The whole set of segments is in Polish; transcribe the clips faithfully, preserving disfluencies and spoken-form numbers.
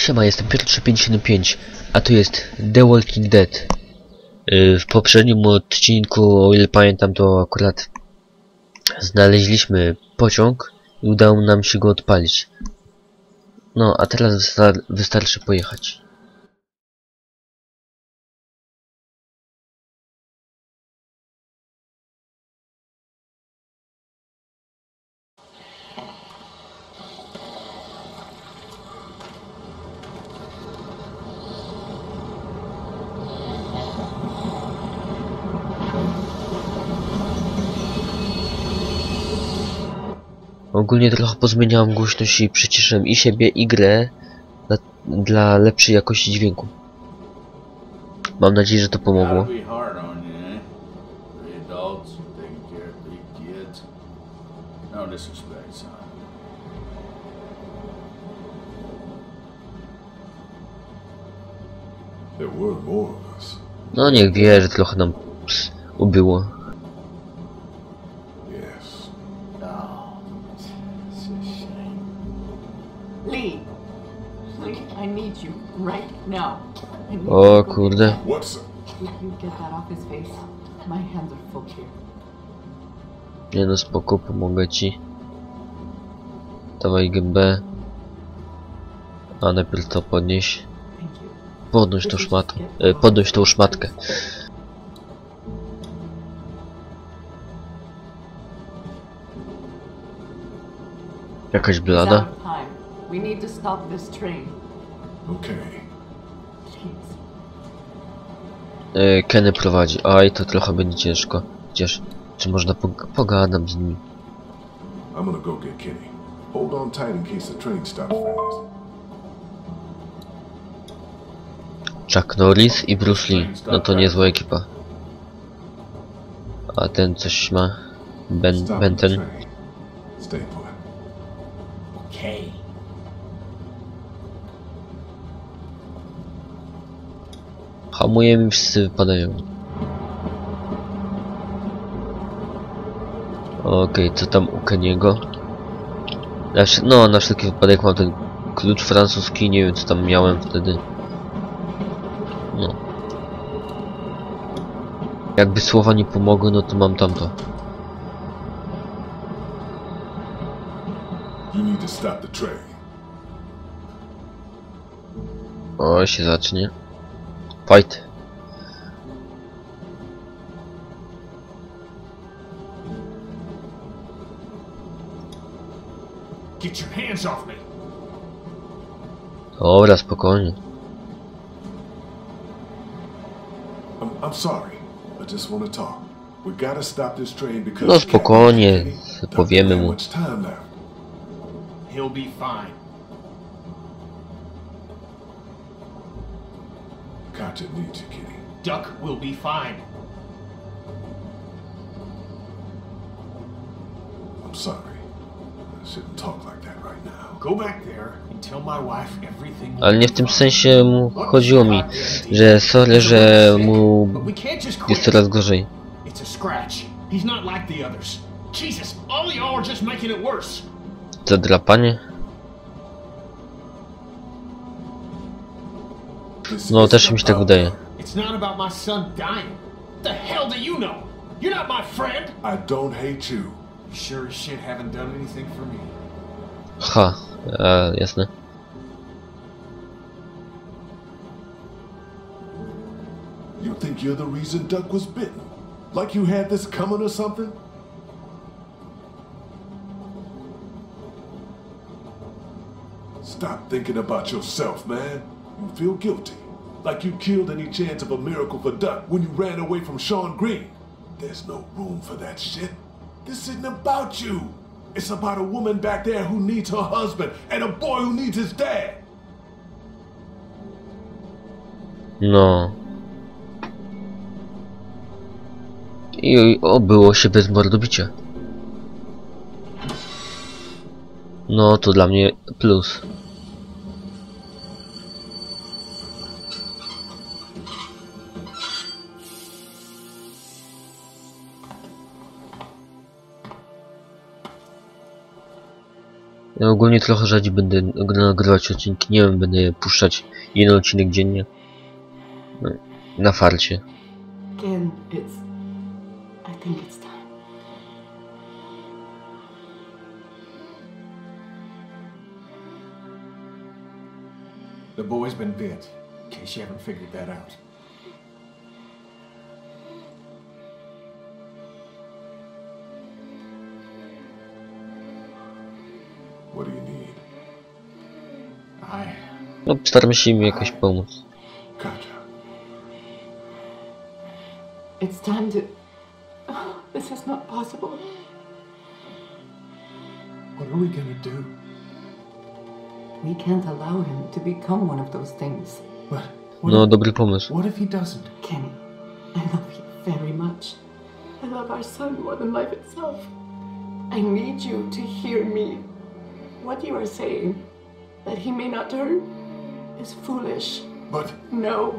Siema, jestem Piotr trzysta pięćdziesiąt pięć, a tu jest The Walking Dead. Yy, w poprzednim odcinku, o ile pamiętam, to akurat znaleźliśmy pociąg i udało nam się go odpalić. No, a teraz wystar wystarczy pojechać. Ogólnie trochę pozmieniałem głośność i przyciszyłem i siebie, i grę dla, dla lepszej jakości dźwięku. Mam nadzieję, że to pomogło. No niech wie, że trochę nam ps, ubyło. Lee, Lee, I need you right now. O kurde. Would you get that off his face? My hands are full here. Nie no, spoko, pomogę ci. Dawaj gębę. A najpierw to podnieś. Podnoś tą szmatkę. E, podnoś tą szmatkę. Jakaś blada. We need to stop this train. Okay. E, Kenny prowadzi. Aj, to trochę będzie ciężko. Chociaż, czy można pog pogadam z nim? I'm gonna go get Kenny. Hold on tight in case the train stops fast. Chuck Norris i Bruce Lee. No to niezła ekipa. A ten coś ma. Ben, ben ten. Stay put. Okay. Hamujemy i wszyscy wypadają. Okej, okay, co tam u Keniego? No, na wszelki wypadek mam ten klucz francuski, nie wiem co tam miałem wtedy. No. Jakby słowa nie pomogły, no to mam tamto. O, się zacznie. Fight. Get your hands off me. Dobra, spokojnie. I'm, I'm sorry. I just want to talk. We gotta stop this train because no spokojnie, powiemy mu. He'll be fine. Katja needs you, Kenny. Duck will be fine. I'm sorry. I shouldn't talk like that right now. Go back there and tell my wife everything. Ale nie w tym sensie mu chodziło mi, że sorry, że mu jest coraz gorzej. It's a scratch. He's not like the others. Jesus, all y'all are just making it worse. Zadrapanie? No też mi się tak wydaje. It's not about my son dying. The hell do you know? You're not my friend. I don't hate you. You sure as shit haven't done anything for me. Ha, e, jasne. You think you're the reason Duck was bitten? Like you had this coming or something? Stop thinking about yourself, man. You feel guilty. Like you killed any chance of a miracle for Duck when you ran away from Sean Green. There's no room for that shit. This isn't about you. It's about a woman back there who needs her husband and a boy who needs his dad. No. I obyło się bez mordobicia. No to dla mnie plus. Ja ogólnie trochę rzadziej będę nagrywać odcinki, nie wiem, będę puszczać jeden odcinek dziennie. No, na farcie. Again, it's... I think it's time. The boy's been bit, in case you haven't figured that out. What do you need? I... No, staramy się im jakoś pomóc. Gotcha. It's time to... Oh, this is not possible. What are we gonna do? We can't allow him to become one of those things. But... What No, if, dobry pomysł. what if he doesn't? Kenny, I love you very much. I love our son more than life itself. I need you to hear me. What you are saying, that he may not turn, is foolish. But No.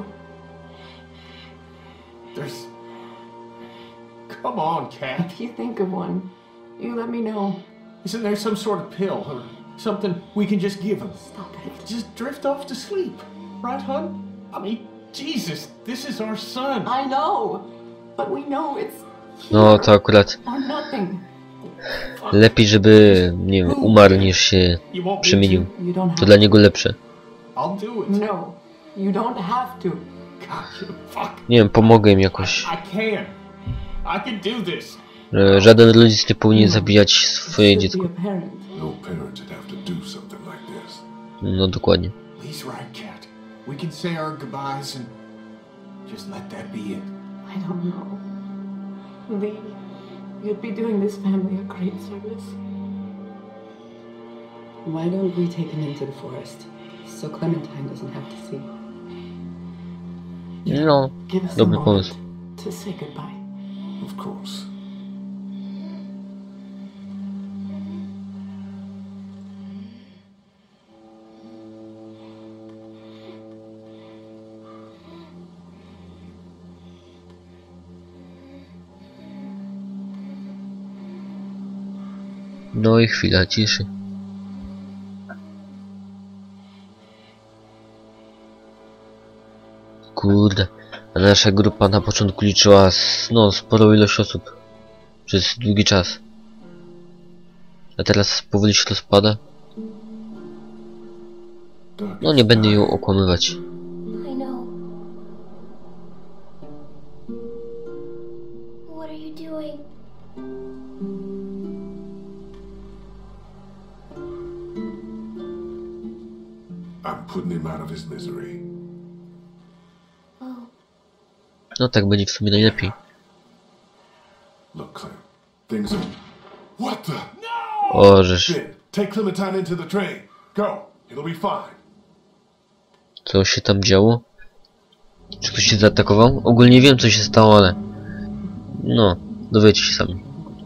there's... Come on, Cat. If you think of one, you let me know. Isn't there some sort of pill or something we can just give him? Stop it. Just drift off to sleep. Right, hon? I mean, Jesus, this is our son. I know, but we know it's No, to akurat or nothing. lepiej, żeby, nie wiem, umarł niż się You won't przemienił. need You don't To have dla niego lepsze. to. I'll do it. No, you don't have to. God, you fuck. Nie wiem, pomogę im jakoś. I can. I can do this. E, Żaden rodzic nie powinien zabijać swoje Should dziecko. be a parent. No parent should have to do something like this. No, dokładnie. He's right, Cat. We can say our goodbyes and just let that be it. I don't know. Lee, you'd be doing this family a great service. Why don't we take him into the forest, so Clementine doesn't have to see? No, Give us a dobry moment pomysł. to say goodbye. Of course. No i chwila ciszy. Kurde, a nasza grupa na początku liczyła no, sporą ilość osób przez długi czas. A teraz powoli się rozpada. Doug No is nie będę ją dying. okłamywać. I know. What are you doing? I'm putting him out of his misery. Oh, No tak będzie w sumie najlepiej. Look, Clem, things are... What the? O, żeż, Ben, take Clementine into the train. Go. It'll be fine. co się tam działo? Czy ktoś się zaatakował? Ogólnie wiem, co się stało, ale... No, dowiecie się sami.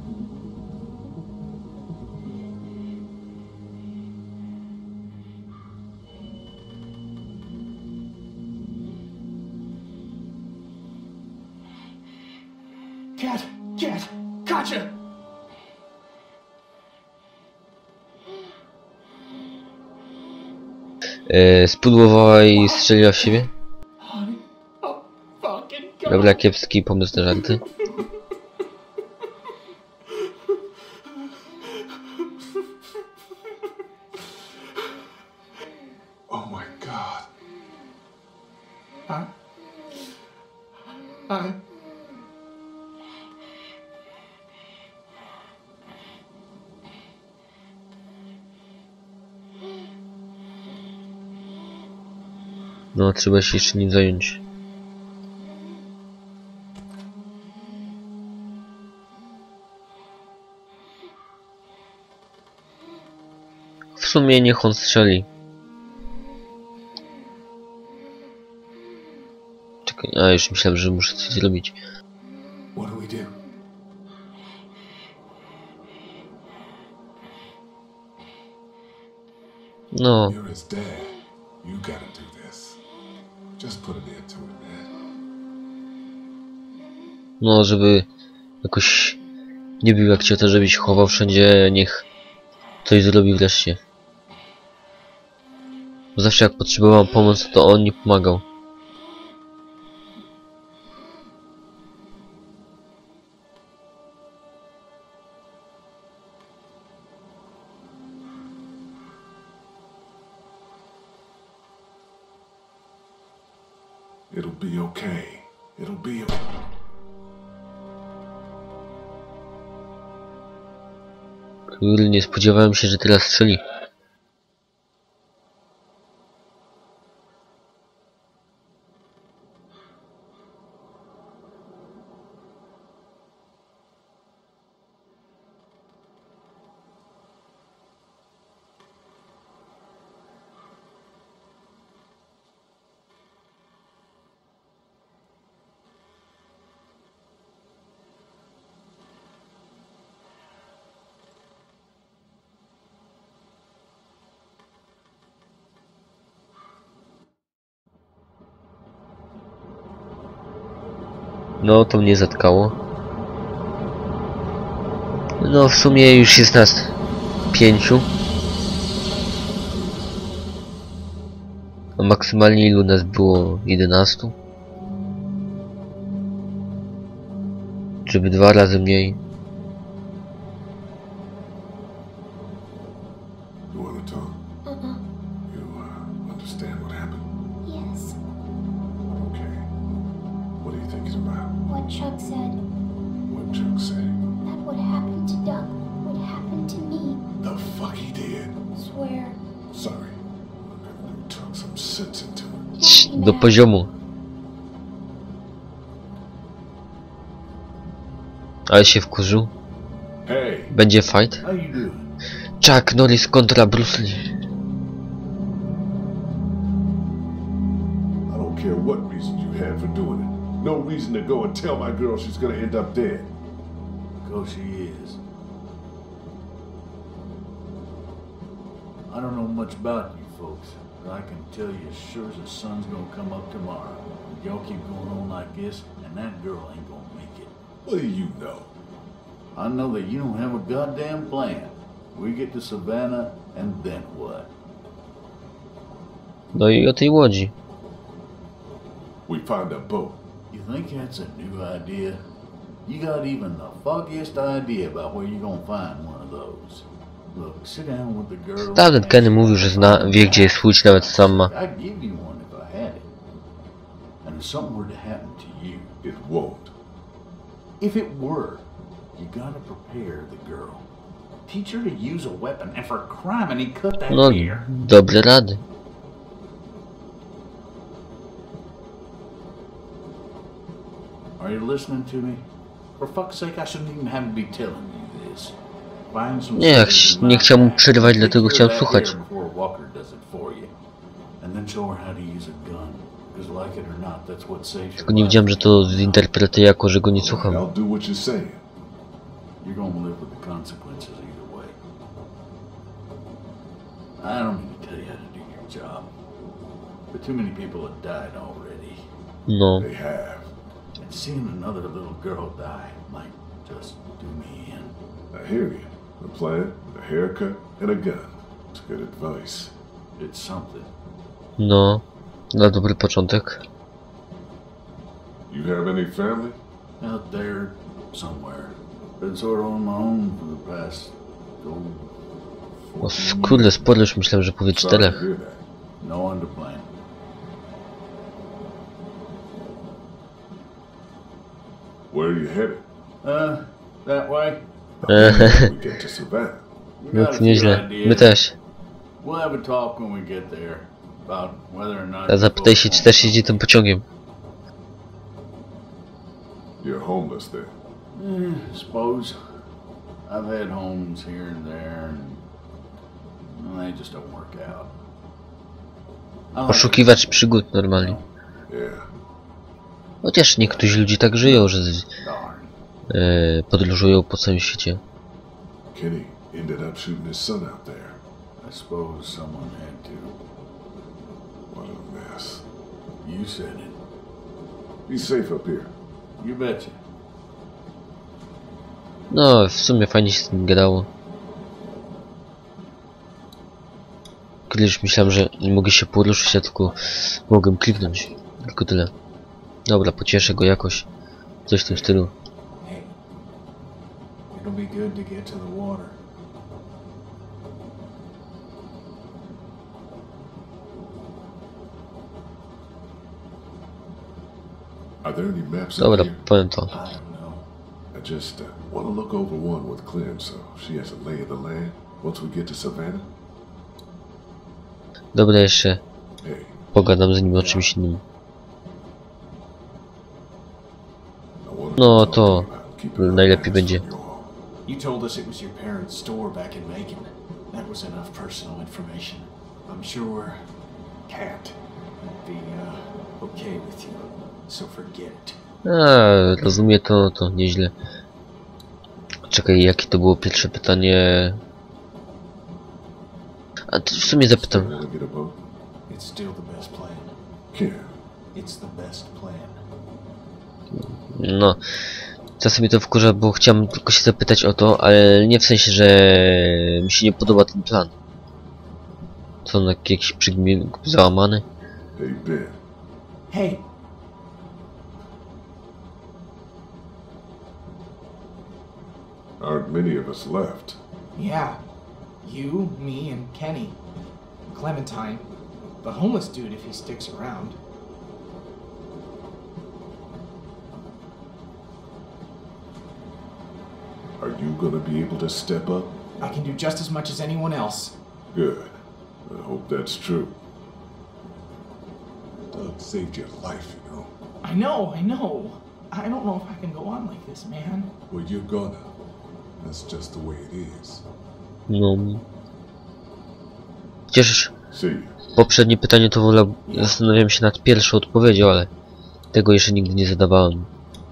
Cat, Cat, gotcha. E, spudłowała i strzeliła w siebie? Honey, oh fucking God. Dobra, kiepski pomysł na żarty. Oh my God. I, I, No, trzeba się jeszcze nim zająć. W sumie niech on strzeli. Czekaj, a już myślałem, że muszę coś zrobić. What do we do? No, You're his dad. You gotta do this. Just put an end to it, man. no, żeby jakoś nie był jak ciota, żeby się chował wszędzie, niech coś zrobi wreszcie. Bo zawsze jak potrzebowałem pomocy, to on nie pomagał. It'll be okay. It'll be okay. Kurde, nie spodziewałem się, że teraz strzeli. No, to mnie zatkało. No, w sumie już jest nas pięciu. A maksymalnie ilu nas było? jedenastu? Żeby dwa razy mniej. You wanna talk? Uh-uh. You uh, understand what happened? Yes. Okay. What are you thinking about? What Chuck said. What Chuck said? That what happened to Duck would happen to me. The fuck he did? Swear. Sorry. You talk some sense into it. Cii, Don't be do mad. poziomu. Ale się wkurzył. Hey, Będzie fight. how you doing? Chuck Norris kontra Bruce Lee. I don't care what reason you had for doing it. No reason to go and tell my girl she's gonna end up dead. Because she is. I don't know much about you folks, but I can tell you as sure as the sun's gonna come up tomorrow. Y'all keep going on like this, and that girl ain't gonna make it. What do you know? I know that you don't have a goddamn plan. We get to Savannah, and then what? No i o tej łodzi. We find a boat. You think that's a new idea? You got even the foggiest idea about where you're gonna find one of those. Look, sit down with the girl. Tamten Kenny mówił, że zna, wie gdzie jest łódź, nawet sam ma. I'd give you one if I had it. And if something were to happen to you, It won't. if it were, you gotta prepare the girl. Teach her to use a weapon, and for crime, and he cut that No, ear. dobre rady. Are you listening to me? For fuck's sake, I shouldn't even have to be telling you this. Find some Nie, jak sense in nie your chciałem mu mind. przerywać, Take dlatego care chciałem of that słuchać. ear before Walker does it for you. And then show her how to use a gun. Because like it or not, that's what saves Tylko your nie life. widziałem, że to zinterpretuję jako, że go nie słucham. I'll do what you're saying. You're gonna live with the consequences either way. I don't mean to tell you how to do your job, but too many people have died already. No. They have. And seeing another little girl die might just do me in. I hear you. A plan, a haircut, and a gun. It's good advice. It's something. No. Na dobry początek. You have any family? Out there, somewhere. Been sort of on my own for the past, oh, O fourteen kurde, years. sporo już myślałem, że powie Sorry to czterech. hear that. No one to blame. Where are you headed? Uh, that way? We get to Savannah. We No got a to few nieźle. My ideas. też. We'll have a talk when we get there about whether or not. A zapytaj się, czy też jeździ tym pociągiem. You're homeless then. Eh, suppose. I've had homes here and there, and well, they just don't work out. I like Poszukiwacz it. przygód normalnie. Yeah. Chociaż niektórzy ludzie tak żyją, że z- Darn. e, podróżują po całym świecie. Kenny ended up shooting his son out there. I suppose someone had to. What a mess. You said it. He's safe up here. You betcha. No, w sumie fajnie się z tym gadało. chwilę już myślałem, że nie mogę się poruszyć, ja tylko mogłem kliknąć. Tylko tyle. Dobra, pocieszę go jakoś. Coś w tym stylu. Hey, it'll be good to get to the water. Are there any maps in Dobra, here? powiem to. I don't know. I just uh, want to look over one with Clem so she has a lay of the land once we get to Savannah. Dobra, jeszcze Hey, pogadam z nim o czymś innym. I wanted No to talk to to you about keeping our najlepiej hands będzie. from you all. You told us it was your parents' store back in Macon. That was enough personal information. I'm sure Cat would be uh, okay with you, so forget it. A, rozumiem to, to nieźle. Czekaj, jakie to było pierwsze pytanie? A to w sumie Still zapytam. want to get a boat? It's still the best plan. Can. It's the best plan. No, czasem mnie to wkurza, bo chciałem tylko się zapytać o to, ale nie w sensie, że mi się nie podoba ten plan. Co on jakiś przygmi... załamany? Hey, Ben. Hey, Aren't many of us left? Yeah. You, me, and Kenny. Clementine. The homeless dude if he sticks around. Are you gonna be able to step up? I can do just as much as anyone else. Good. I hope that's true. Doug saved your life, you know. I know, I know. I don't know if I can go on like this, man. Well, you're gonna. That's just the way it is. No. Cieszysz. See you. Poprzednie pytanie to wolę... Zastanawiam się nad pierwszą odpowiedzią, ale tego jeszcze nigdy nie zadawałem.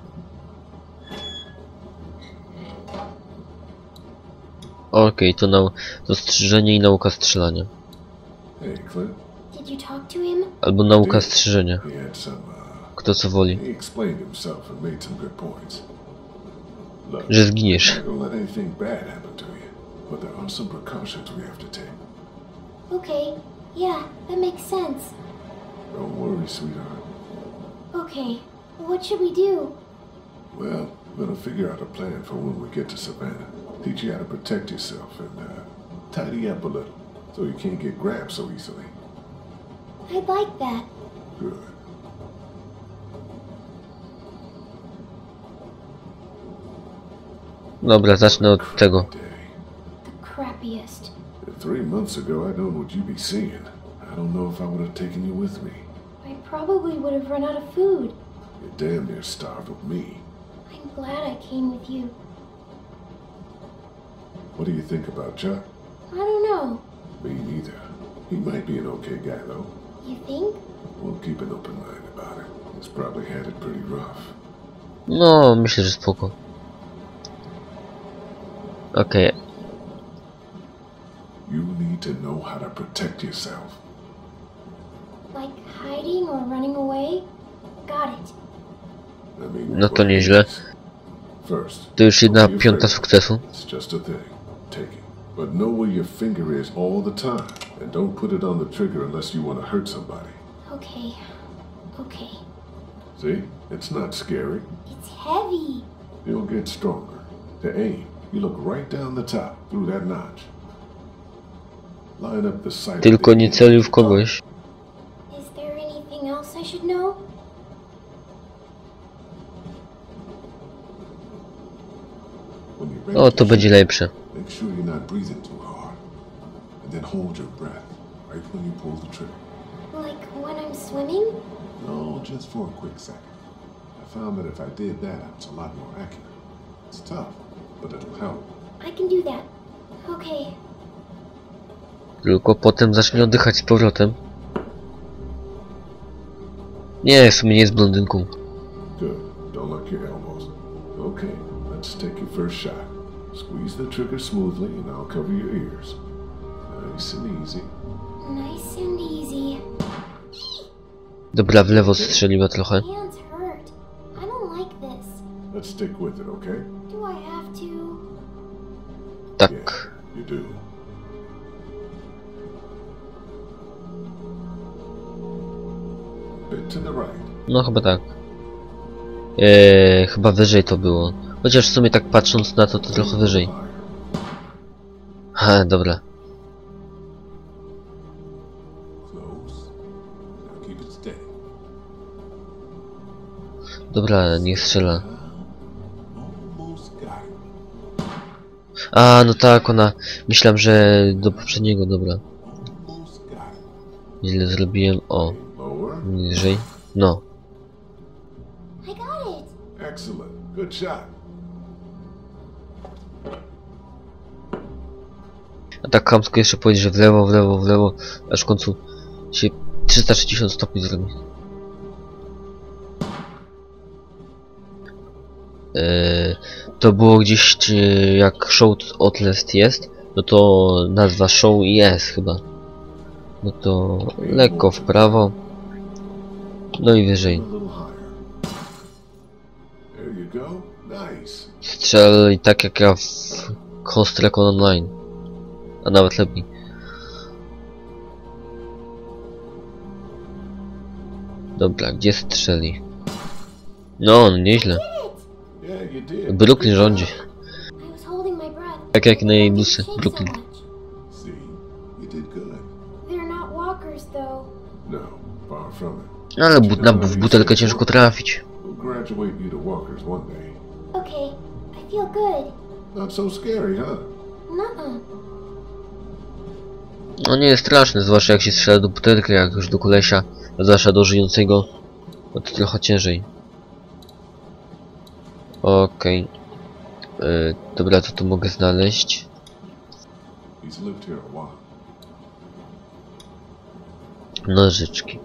Okej, okay, to na to strzyżenie i nauka strzelania. Hey, Clint. Did you talk to him? Albo nauka strzyżenia. He had some, uh, Kto co woli. he explained himself and made some good points. Look, Że zginiesz. I'm not gonna let anything bad happen to you, but there are some precautions we have to take. Okay, yeah, that makes sense. Don't worry, sweetheart. Okay, what should we do? Well, we're gonna figure out a plan for when we get to Savannah. Teach you how to protect yourself and uh, tidy up a little, so you can't get grabbed so easily. I'd like that. Good. Dobra, zacznę od tego. Day. The crappiest. If three months ago I'd known what you'd be seeing, I don't know if I would have taken you with me. I probably would have run out of food. You're damn near starved with me. I'm glad I came with you. What do you think about Chuck? I don't know. Me neither. He might be an okay guy, though. You think? We'll keep an open mind about it. He's probably had it pretty rough. No, myślę, że spoko. Okej. Okay. You need to know how to protect yourself. Like hiding or running away? Got it. I mean, No to what nieźle. is- First, To już jedna don't be piąta afraid. sukcesu. It's just a thing. Take it. But know where your finger is all the time. And don't put it on the trigger unless you want to hurt somebody. Okay. Okay. See? It's not scary. It's heavy. You'll get stronger. To aim, you look right down the top, through that notch. Line up the sight. of Tylko the nie end celuj of w the target. kogoś. Is there anything else I should know? When you're ready O, to to będzie shoot, lepsze. make sure you're not breathing too hard. And then hold your breath right when you pull the trigger. Like when I'm swimming? No, just for a quick second. I found that if I did that, I was a lot more accurate. It's tough, but it'll help. I can do that. Okay. Tylko potem zacznie oddychać z powrotem. Nie, w sumie nie jest blondynką. Good. Don't lock your elbows. Okay, let's take your first shot. Squeeze the trigger smoothly and I'll cover your ears. Nice and easy. Nice and easy. Dobra, w lewo strzeliła trochę. Hands hurt. I don't like this. Let's stick with it, okay? Do I have to? Tak. Yeah, you do. bit to the right. No chyba tak. Eee, chyba wyżej to było. Chociaż w sumie tak patrząc na to, to trochę wyżej. Ha, dobra. Close. Now keep it steady. Dobra, niech strzela. Almost got it. A, no tak, ona... Myślałem, że do poprzedniego, dobra. Almost got it. Źle zrobiłem. O, Lower. niżej. No. I got it. Excellent. Good shot. A tak chamsko jeszcze powiedzieć, że w lewo, w lewo, w lewo, aż w końcu się trzysta sześćdziesiąt stopni zrobi. Eee, to było gdzieś, czy jak show Outlast jest, no to nazwa show jest chyba. No to lekko w prawo, no i wyżej. A little higher. There you go. Nice. Strzelali tak jak ja w Ghost Recon Online, a nawet lepiej. Dobra, gdzie strzeli? No, nieźle. Yeah, you did. Brooklyn rządzi. I was holding my breath. Tak jak na jej Why did busy. it shake so Brooklyn. much? See, you did good. They're not walkers, though. No, far from it. Ale bu na, w butelkę ciężko trafić. We'll graduate you to walkers one day. Okay, I feel good. Not so scary, huh? Nuh-uh. No nie jest straszne, zwłaszcza jak się strzela do butelki, jak już do kolesia, a zwłaszcza do żyjącego, no to trochę ciężej. Okej. Okay. Yy, dobra, co tu mogę znaleźć? He's lived here a while. Nożyczki.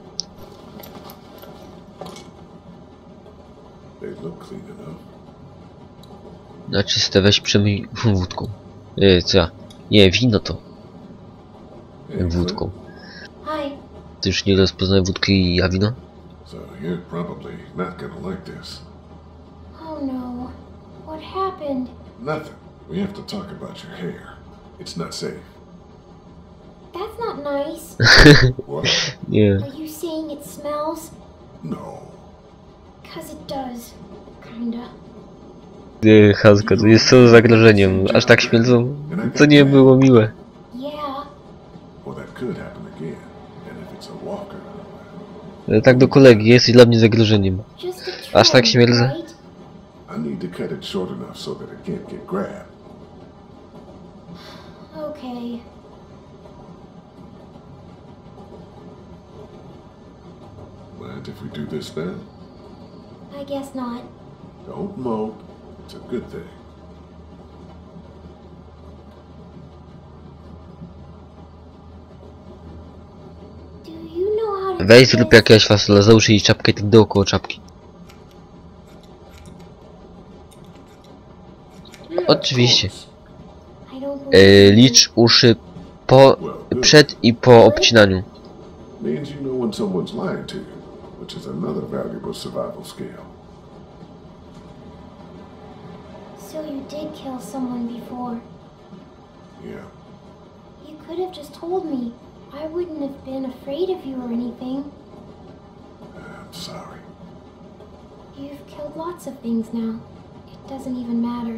They look clean enough. Na czyste weź przemyj wódką. Yy, co ja? Nie, wino to. Hey, Wódką. Hi. Ty już nie rozpoznaj wódki, a wino? So you're probably not gonna like this. Oh no. What happened? Nothing. We have to talk about your hair. It's not safe. That's not nice. What? Nie. Are you saying it smells? No. Cause it does. Kinda. Nie, Haska, to jest co zagrożeniem. Aż tak śmierdzą. To nie było miłe. Yeah. Well, that could happen again. And if it's a walker, Ale tak do kolegi, jesteś dla mnie zagrożeniem. Just a Aż tak trend, śmierdzę? right? I need to cut it short enough so that it can't get grabbed. Okay. Mind if we do this now? I guess not. Don't mope. It's a good thing. Do you know how to Weź do zrób this? jakieś fasola, załóż jej czapkę i tak dookoła czapki. Oczywiście. I don't E, believe you. licz uszy po, przed i po obcinaniu. Means you know when someone's lying to you, which is another valuable survival skill. So you did kill someone before. Yeah. You could have just told me. I wouldn't have been afraid of you or anything. I'm sorry. You've killed lots of things now. It doesn't even matter.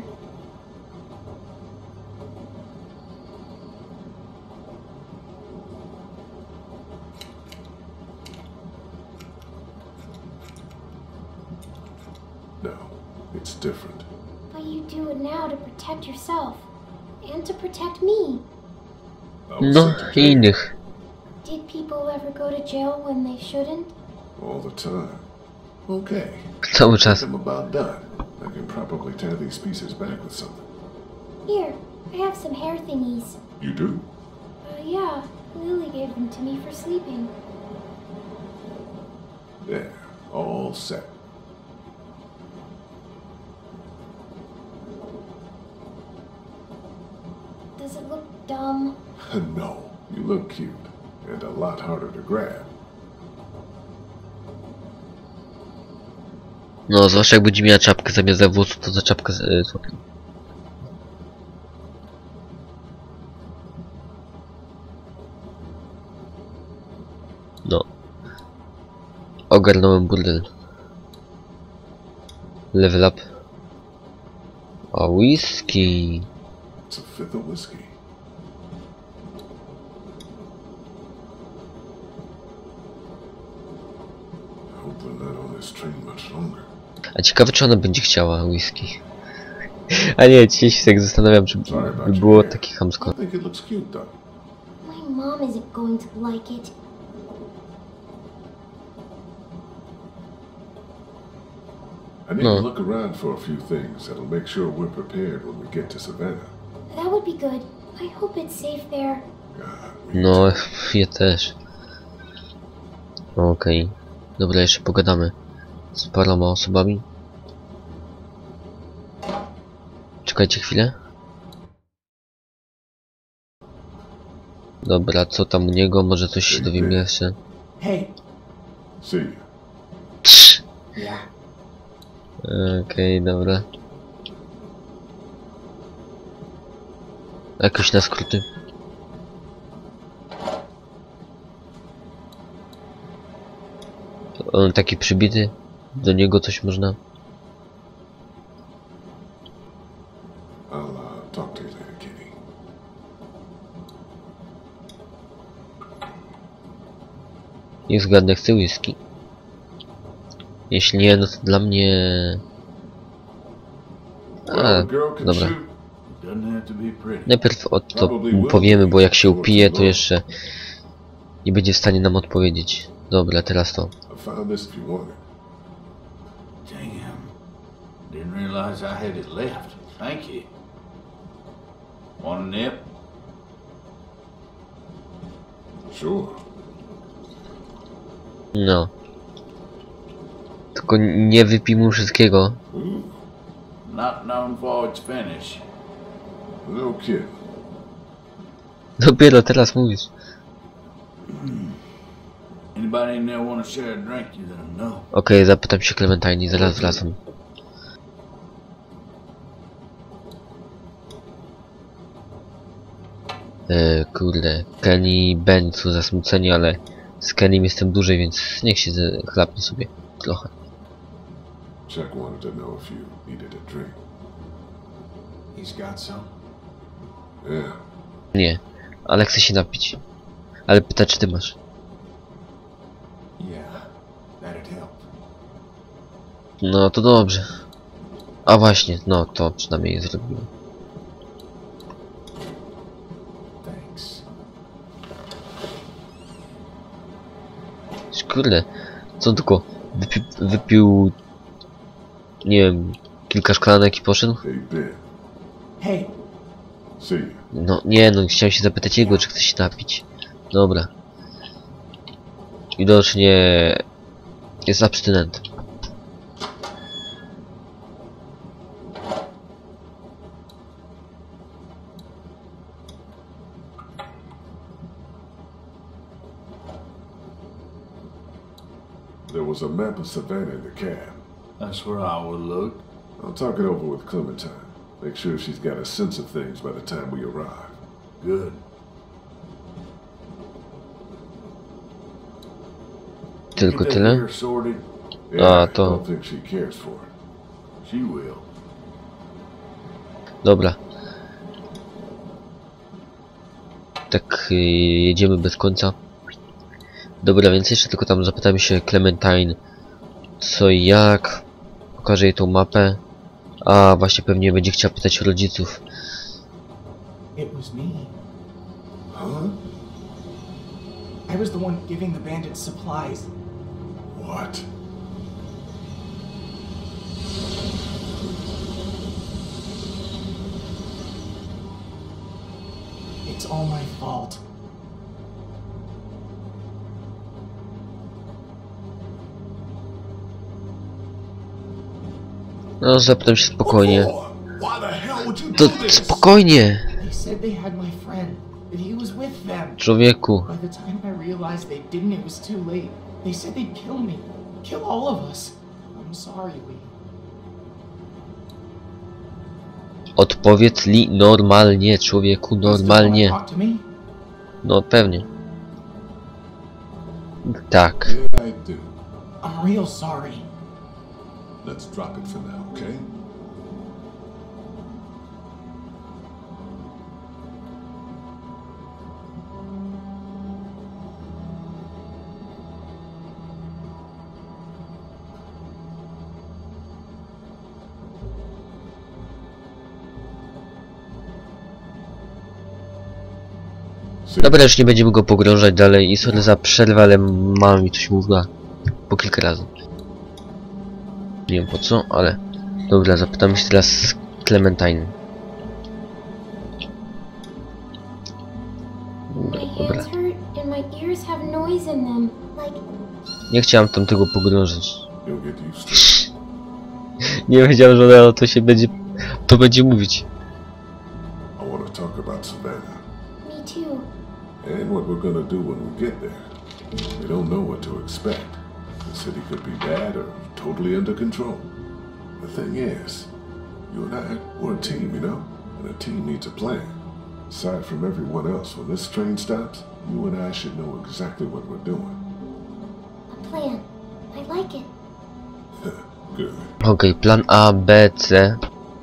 No, it's different. But you do it now to protect yourself. And to protect me. I was No sent to i jail innych. Did people ever go to jail when they shouldn't? all the time. Okay. Cały czas. I'm about done. I can probably tie these pieces back with something. Here, I have some hair thingies. You do? Uh, yeah, Lily gave them to me for sleeping. There. All set. Does it look dumb? No. You look cute. And a lot harder to grab. No, zwłaszcza jak będzie miała czapkę zamiast za włosów, to za czapkę z e, złapię. No. Ogarnąłem burdel. Level up. O, whisky. It's a fifth of whiskey. I hope we're not on this train much longer. A ciekawe, czy ona będzie chciała whisky. A nie, dzisiaj się tak zastanawiam, czy Sorry by about było your hair. takie chamsko. I think it looks cute though. My mom isn't going to like it. I need No. to look around for a few things that'll make sure we're prepared when we get to Savannah. That would be good. I hope it's safe there. God, me No, ja też. Okej. Dobra, jeszcze pogadamy z paroma osobami. Czekajcie chwilę. Dobra, co tam u niego? Może coś się dowiemy jeszcze. Hey. See you. Trz. Yeah. Okej, dobra. Jakoś na skróty. On taki przybity. Do niego coś można. I'll uh, talk to you later, Kitty. Niech zgadnę, chce whisky. Jeśli nie, no to dla mnie... A, Well, a girl can dobra. shoot. Doesn't have to be pretty. Najpierw o to mu powiemy, bo jak się upije, to jeszcze nie będzie w stanie nam odpowiedzieć. Dobra, teraz to. I found this if you want it. Damn. Didn't realize I had it left. Thank you. Want a nip? Sure. No. Tylko nie wypij mu wszystkiego. Ooh, Not known for its finish. no kidding. Dopiero teraz mówisz. Anybody in there want to share a drink? You let them know. Okej, zapytam się Clementine, zaraz wracam. E, kurde, Kenny i Ben są zasmuceni, ale z Kennym jestem dłużej, więc niech się ze- chlapnie sobie trochę. Chuck wanted to know if you needed a drink. He's got some. Yeah. Nie, ale chcę się napić. Ale pyta, czy ty masz. Yeah, that'd help. No to dobrze. A właśnie, no to przynajmniej zrobiłem. Thanks. Kurde, co on tylko wypi wypił, nie wiem, kilka szklanek i poszedł? Hey, Ben. Hey. See you. No nie, no chciałem się zapytać jego, czy chce się napić. Dobra. Widocznie jest abstynent. There was a map of Savannah in the cab. That's where I would look. I'll talk it over with Clementine. Make sure she's got a sense of things by the time we arrive. Good. Tylko Get that tyle? hair sorted. Yeah, Ah, I to- don't think she cares for it. She will. Dobra. Tak y, jedziemy bez końca. Dobra, więc jeszcze tylko tam zapytamy się Clementine co i jak. Pokażę jej tą mapę. A właśnie pewnie będzie chciała pytać rodziców. It was me. Huh? I was the one giving the bandits supplies. What? It's all my fault. No zapytam się spokojnie. Why the hell would you To do this? spokojnie, They said they had my friend, that he was with them. człowieku. By the time I realized they didn't, it was too late. They said they'd kill me. Kill all of us. I'm sorry, Lee. Odpowiedz Li normalnie, człowieku, You still wanna normalnie. talk to me? No pewnie. Tak. Yeah, I do. I'm real sorry. Let's drop it for now, okay? Dobra, już nie będziemy go pogrążać dalej i sorry za przerwę, ale mama mi coś mówiła po kilka razy. Nie wiem po co, ale dobra, zapytamy się teraz Clementine. Dobra. Nie chciałam tam tego pogrążać. Nie wiedziałem, że ona to się będzie, to będzie mówić. I want to talk about Savannah. Me too. And what we're gonna do when we get there. We don't know what to expect. The city could be bad or totally under control. The thing is, you and I, we're a team, you know? And a team needs a plan. Aside from everyone else, when this train stops, you and I should know exactly what we're doing. A plan. I like it. Good. Okej, okay, plan A, B, C.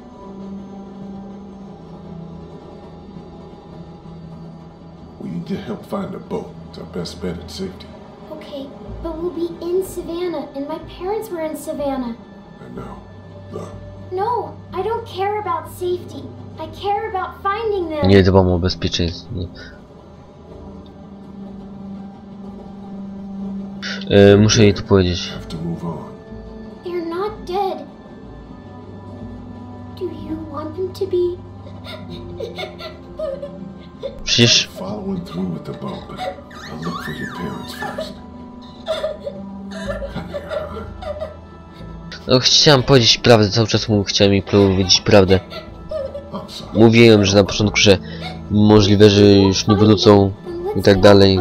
We need to help find a boat. It's our best bet at safety. Okay, but we'll be in Savannah, and my parents were in Savannah. I know. Look, No, I don't care about safety. I care about finding them. Nie dbam o bezpieczeństwo. Yy, muszę jej to powiedzieć. have to move on. They're not dead. Do you want them to be? Przecież Following through with the boat, but I'll look for your parents first. Come here, huh? no, chciałem powiedzieć prawdę, cały czas mu chciałem jej powiedzieć prawdę. I'm sorry. Mówiłem, że na początku, że możliwe, że już nie wrócą i tak dalej.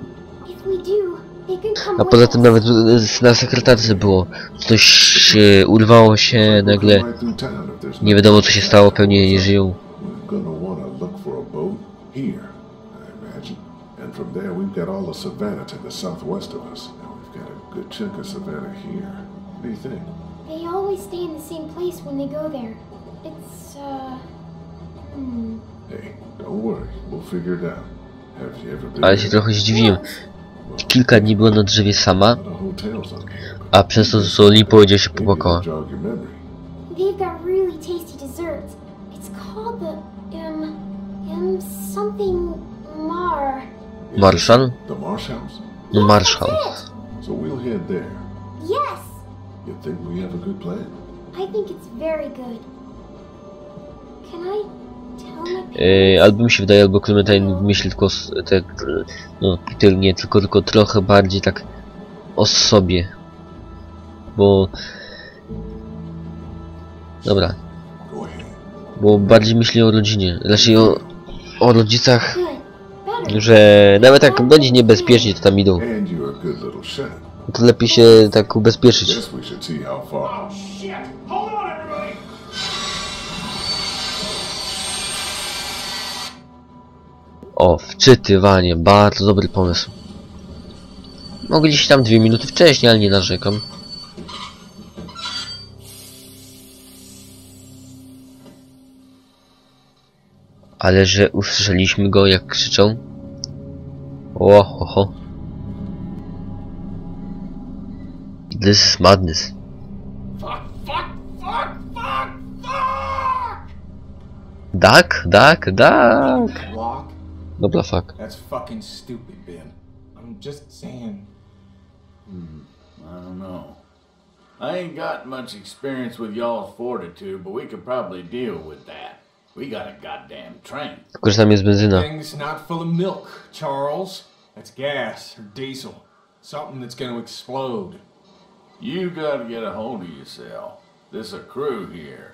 A poza tym nawet na sekretarce było. Coś e, urwało się nagle. Right through town if there's Nie wiadomo co się stało, pewnie nie żyją. We're gonna wanna look for a boat here, I imagine. And from there we've got all of Savannah to the southwest of us. And we've got a good chunk of Savannah here. What do you think? They always stay in the same place when they go there. It's, uh... Hmm... Hey, don't worry, we'll figure it out. Have you ever been Ale się there? trochę zdziwiłem. Kilka dni była na drzewie sama, A lot of hotels on here, but a przez to co Lee powiedział się maybe popłakała. it'll jog your memory. They've got really tasty desserts. It's called the, um... Um, something... Mar... Marszal? The Marsh House? No Marszal. That's it! So we'll head there. Yes! You think we have a good plan? I think it's very good. Can I tell my parents? Yy, albo mi się wydaje, albo Clementine wymyśli tylko s- tak, e, no Peter nie, tylko, tylko trochę bardziej tak o sobie. Bo... Dobra, Go ahead. bo bardziej myśli o rodzinie, raczej o, o rodzicach, Good. Better. że nawet jak będzie niebezpiecznie to tam idą, And you're a good little shot. to lepiej się tak ubezpieczyć. Guess we should see how far. Oh shit! Hold on, everybody! O, wczytywanie, bardzo dobry pomysł. Mogliście tam dwie minuty wcześniej, ale nie narzekam. Ale że usłyszeliśmy go jak krzyczą. O, ho, ho. This is madness. Fuck! Fuck! Fuck! Fuck! Fuck! Duck, duck, duck. Walk? Dobra, fuck. That's fucking stupid, Ben. I'm just saying. I don't know. I ain't got much experience with y'all's fortitude, but we could probably deal with that. We got a goddamn train. Tylko, że tam jest benzyna. Thing's not full of milk, Charles. That's gas or diesel. Something that's gonna explode. You gotta get a hold of yourself. There's a crew here.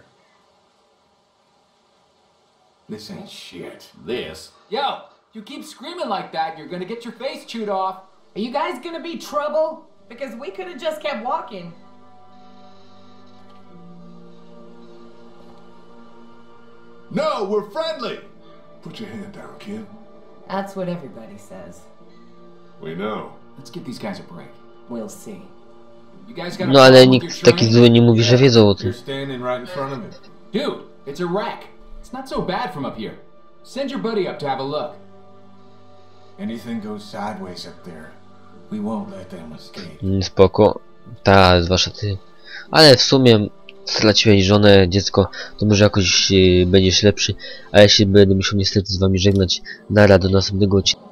This ain't shit. This. Yo, you keep screaming like that, you're gonna get your face chewed off. Are you guys gonna be trouble? Because we could have just kept walking. No, we're friendly! Put your hand down, kid. That's what everybody says. We know. Let's give these guys a break. We'll see. You guys got a No ale problem with nikt your taki train? zły nie mówi, że wiedzą o tym. You're standing right in front of it. Dude, it's a wreck. It's not so bad from up here. Send your buddy up to have a look. Anything goes sideways up there, we won't let them escape. Mm, Spoko. Ta, zwłaszcza ty. Ale w sumie straciłeś żonę, dziecko, to może jakoś yy, będziesz lepszy. A ja się będę musiał niestety z wami żegnać. Nara, do następnego odcinka.